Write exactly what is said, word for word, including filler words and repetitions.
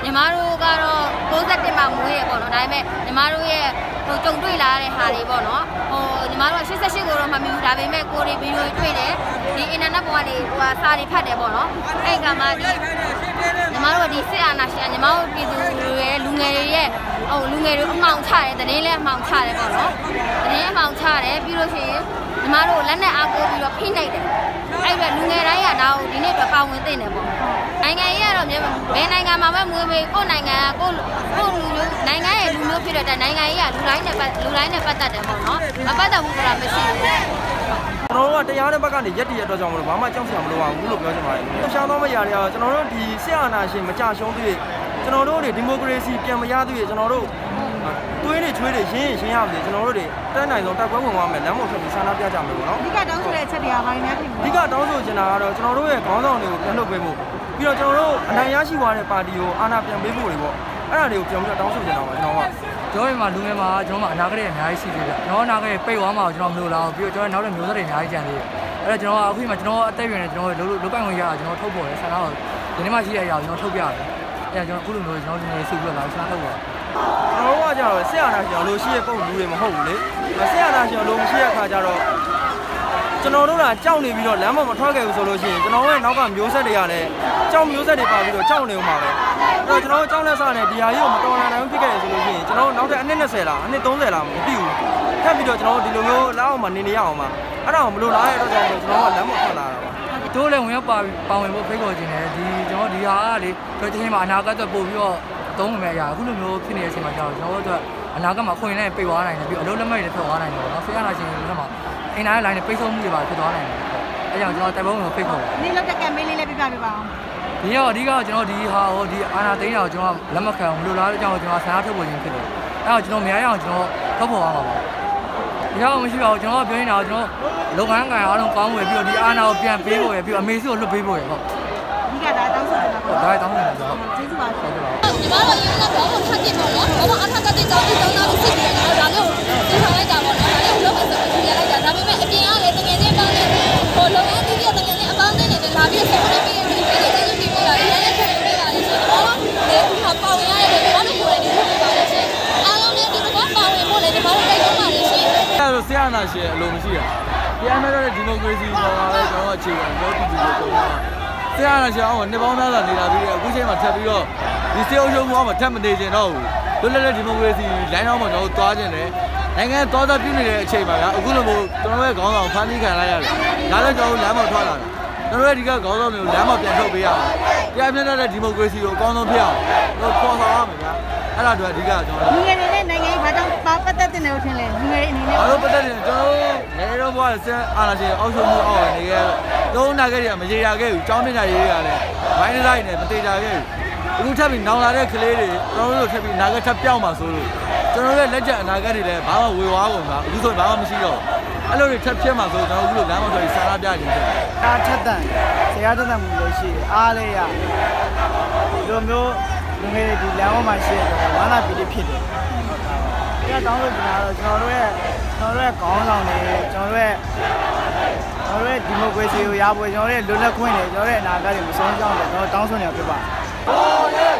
မြန်မာတို့ကတော့ကိုးဆက်တင်မှာမွေးရပေါ့နော်ဒါပေမဲ့မြန်မာတို့ရဲ့ဟိုကြုံတွေ့လာတဲ့ဟာတွေပေါ့နော်ဟိုညီမတို့ကရှစ်ဆက်ရှစ်ကိုတော့မမြင်ဘူးဒါပေမဲ့ကိုတွေဗီဒီယိုတွေ့တယ်ဒီအင်တာနက်ပေါ်ကနေဟိုစာတွေဖတ်တယ်ပေါ့နော်အဲ့ကမှဒီညီမတို့ကဒီစစ်အာဏာရှင်ညီမတို့ပြည်သူတွေရဲ့လူငယ်တွေရဲ့ဟိုလူငယ်တွေအမှောင်ချတယ်တရင်လည်းအမှောင်ချတယ်ပေါ့နော်တရင်အမှောင်ချတယ်ပြီးလို့ရှိရင်ညီမတို့လက်နဲ့အားကိုးပြီးတော့ဖိနှိပ်တယ်အဲ့ဒါလူငယ်တိုင်းကဒါကိုဒီနေ့တော့ပါဝင်သိနေပေါ့နိုင်ငံရေးကတော့ဘယ်နိုင်ငံမှာပဲမွေးမွေးကိုနိုင်ငံကကိုကိုလူမျိုးနိုင်ငံရဲ့လူမျိုးဖြစ်တဲ့နိုင်ငံရေးကလူတိုင်းနဲ့လူတိုင်းနဲ့ပတ်သက်တယ်ပေါ့နော်မပတ်သက်ဘူးဆိုတာမရှိဘူးကျွန်တော်တို့ကတရားတဲ့ဘက်ကနေရက်တရက်တော့ကြောင့်မလို့ဘာမှကြောက်စရာမလိုပါဘူးလို့ပြောချင်ပါတယ်။ရှားသောမရာတွေကကျွန်တော်တို့ဒီဆရာနာရှင်မကြရှုံးသေးကျွန်တော်တို့တွေဒီမိုကရေစီပြန်မရသေးကျွန်တော်တို့တွေးနေချွေးတွေရင်းရင်းရမယ်ကျွန်တော်တို့တွေတက်နိုင်ဆုံးတိုက်ပွဲဝင်သွားမယ်လမ်းပေါ်ထွက်ပြီးဆန္ဒပြကြမယ်ပေါ့နော်။ဒီကတောင်းဆိုတဲ့အချက်တွေကဘာတွေများဖြစ်လဲ။ဒီကတောင်းဆိုချင်တာကတော့ကျွန်တော်တို့ရဲ့ခေါင်းဆောင်တွေကိုပြန်လုပ်ပေးဖို့ပြီးတော့ကျွန်တော်တို့အနိုင်ရရှိသွားတဲ့ပါတီကိုအာဏာပြန်ပေးဖို့တွေပေါ့အဲ့ဒါတွေကိုပြန်ပြီးတော့တောင်းဆိုချင်တာပါကျွန်တော်ကကျွန်တော်တို့မှာလူငယ်မှာကျွန်တော်တို့အနာဂတ်တွေအများကြီးရှိသေးတယ်ကျွန်တော်အနာဂတ်တွေပိတ်သွားမှာကိုကျွန်တော်မလို့လားပြီးတော့ကျွန်တော်နောက်တဲ့မျိုးဆက်တွေအများကြီးကြံသေးတယ်အဲ့တော့ကျွန်တော်အခုမှကျွန်တော်အသက်အရွယ်နဲ့ကျွန်တော်တို့လုပိုင်ဝင်ရတာကျွန်တော်ထုတ်ပေါ်တယ်ဆန္ဒကိုဒီနေ့မှရှိရရအောင်ကျွန်တော်ထုတ်ပြတယ်အဲ့ဒါကျွန်တော်အခုလိုမျိုးကျွန်တော်လူငယ်စုပြီးတော့လာဆန္ဒထုတ်ပါကျွန်တော်တို့ကကြတော့ဆရာနာရှင်လို့ရှိရပုံလူတွေမဟုတ်ဘူးလေဆရာနာရှင်လို့မရှိရခါကြတော့ကျွန်တော်တို့ကကြောက်နေပြီးတော့လမ်းပေါ်မထွက်ခဲ့ဘူးဆိုလို့ရှိရင်ကျွန်တော်တို့ရဲ့နောက်ကမျိုးဆက်တွေကလည်းကြောက်မျိုးဆက်တွေပါပြီးတော့ကြောက်နေဦးမှာပဲအဲ့တော့ကျွန်တော်တို့ကြောက်လက်စားနဲ့ဒီဟာကြီးကိုမတော်နိုင်ဘူးဖြစ်ခဲ့တယ်ဆိုလို့ရှိရင်ကျွန်တော်တို့နောက်ထပ်အနှစ်နှစ်ဆယ်လားအနှစ်သုံးဆယ်လားမသိဘူးထပ်ပြီးတော့ကျွန်တော်တို့ဒီလိုမျိုးလက်အောက်မှာနေနေရအောင်ပါအဲ့ဒါကိုမလိုလားတဲ့အတွက်ကြောင့်ကျွန်တော်ကလမ်းပေါ်ထွက်လာတာပါတို့လည်းဝင်ရောက်ပါပါဝင်ဖို့ဖိတ်ခေါ်ခြင်းနဲ့ဒီကျွန်တော်ဒီဟာကလေတို့ချင်းမှာအနာဂတ်အတွက်ပို့ပြီးတော့သုံးမယ်အရာအခုလိုမျိုးဖြစ်နေတဲ့အချိန်မှာကျတော့ကျွန်တော်တို့အနာဂတ်မှာခွင့်နဲ့ပိတ်သွားနိုင်တယ်ပြီးအလုပ်လက်မဲ့တွေထွက်သွားနိုင်တယ်ပေါ့နော်ဆေးရနာရှင်တွေမှာအင်တာနက်လိုင်းနဲ့ပိတ်ဆို့မှုတွေပါဖြစ်သွားနိုင်တယ်အဲကြောင့်ကျွန်တော်တိုင်ပုံကိုဖိတ်ခေါ်တယ်နေ့လောက်တဲ့ကမ်ပိန်းလေးလည်းပြပြပေးပါအောင်ဒီရောအဓိကကျွန်တော်ဒီဟာဟိုဒီအာနာသိန်းတာကိုကျွန်တော်လက်မခံဘူးလို့လားအကြောင်းကိုကျွန်တော်ဆန္ဒထုတ်ပေါ်ခြင်းဖြစ်တယ်အဲတော့ကျွန်တော်များရအောင်ကျွန်တော်ထုတ်ပေါ်ရမှာပါဒီတော့မရှိပါဘူးကျွန်တော်ပြောနေတာကျွန်တော်လုပ်ငန်းကံအားလုံးကောင်းဝယ်ပြီးတော့ဒီအာနာကိုပြန်ပေးဖို့ရပြီးတော့အမေစုကိုလွတ်ပေးဖို့ရဟုတ်ဒီကဒါတောင်းဆိုတာပေါ့ဒါတောင်းနေတာဆိုတော့ကျေးဇူးပါညီမတို့ရင်းကတော့ဘာလို့ထပ်ကြည့်ပေါ့နော်ဘာလို့အထက်ကတည်းကကြောင်းပြီးတောင်းတာလို့စစ်ပြီးတော့ဒါမျိုးသင်ထားလိုက်တာပေါ့နော်ဒါလည်းလုပ်မယ်ဆိုပြီးရလိုက်တာဒါပေမဲ့အပြင်ကလည်းတကယ်ချင်းပေါင်းနေဟိုလုပ်ငန်းကြီးကြီးတကယ်ချင်းအပေါင်းနေတယ်လာပြီးဆက်ပြီးပြီးပြီးပြီးကျေးဇူးတင်ပြရတယ်လည်းဆက်ပြီးပါလိမ့်ရှင်တော့ဒီမှာပေါဝင်ရတယ်ဘာလို့ကိုယ်လည်းဒီလိုပါလဲရှင်အားလုံးလည်းဒီလိုပေါဝင်ဖို့လည်းဒီမှာတိုက်တွန်းပါလိမ့်ရှင်အဲ့လိုဆရာနာရှင်အလိုမရှိတာပြန်မဲ့တဲ့ဒီမိုကရေစီပေါ်လာပဲကျွန်တော်အခြေခံပြောပြပြီးတော့ဆရာနာရှင်အောင်နှစ်ပေါင်းသားသာနေတာပြီးအခုချိန်မှာထပ်ပြီးတော့ဒီစေအုပ်ချုပ်မှုအောင်မထပ်မနေကျင်တော့ဘူးလွတ်လပ်တဲ့ဒီမိုကရေစီလိုင်းအောင်မှာကျွန်တော်သွားကျင်တယ်နိုင်ငံတော်သားပြုနေတဲ့အချိန်မှာကအခုလိုမျိုးကျွန်တော်ရဲ့ခေါင်းဆောင်ဖမ်းဆီးခံလိုက်ရတယ်ဒါလည်းကျွန်တော်လမ်းပေါ်ထွက်လာတာကျွန်တော်ရဲ့ဒီကခေါင်းဆောင်တွေကိုလမ်းပေါ်ပြန်ထုတ်ပေးရအောင်တရားမျှတတဲ့ဒီမိုကရေစီကိုအကောင်းဆုံးဖြစ်အောင်တို့ပေါ်ဆောင်ရမယ်ဗျာအဲ့ဒါတို့အဓိကကျွန်တော်လူငယ်တွေနဲ့နိုင်ငံရေးဘာကြောင့်ပတ်သက်တဲ့နေလို့ထင်လဲလူငယ်အနေနဲ့ဘာလို့ပတ်သက်တယ်ကျွန်တော်ငယ်တော့ဘွားဆက်အာဏာရှင်အောက်ဆုံးမှုအောက်နေခဲ့သုံးနာခဲ့ရမရေရခဲ့ဘူးကျောင်းပညာရေးတွေကလည်းဘိုင်းလိုက်နဲ့မတေချာခဲ့ဘူးအခုထပ်ပြီးနောင်လာတဲ့ကလေးတွေကျွန်တော်တို့ထပ်ပြီးနာဂတ်ထပ်ပြောင်းပါဆိုလို့ကျွန်တော်ရဲ့လက်ချက်အနာဂတ်တွေလည်းဘာမှဝေဝါးကုန်တာအခုဆိုဘာမှမရှိတော့အဲ့လိုတွေထပ်ဖြစ်မှာဆိုကျွန်တော်အခုလိုလမ်းမထွက်ပြီးစာနာပြခြင်းဖြစ်အားထက်တန်ဆရာထက်တန်မှုလို့ရှိတယ်အားလေးရဒီလိုမျိုးလူငယ်တွေဒီလမ်းပေါ်မှာရှိတယ်ဝမ်းသာပြီးဖြစ်တယ်ဒီကတောင်းလို့ကျွန်တော်တို့ကျွန်တော်တို့ရဲ့ကျွန်တော်တို့ရဲ့ခေါင်းဆောင်တွေကျွန်တော်တို့ရဲ့ကျွန်တော်တို့ရဲ့ဒီမိုကရေစီကိုရဖို့ကျွန်တော်တို့ရဲ့လွတ်လပ်ခွင့်တွေကျွန်တော်တို့ရဲ့အနာဂတ်တွေမဆုံးရှုံးအောင်ကျွန်တော်တောင်းဆိုနေတာဖြစ်ပါတယ်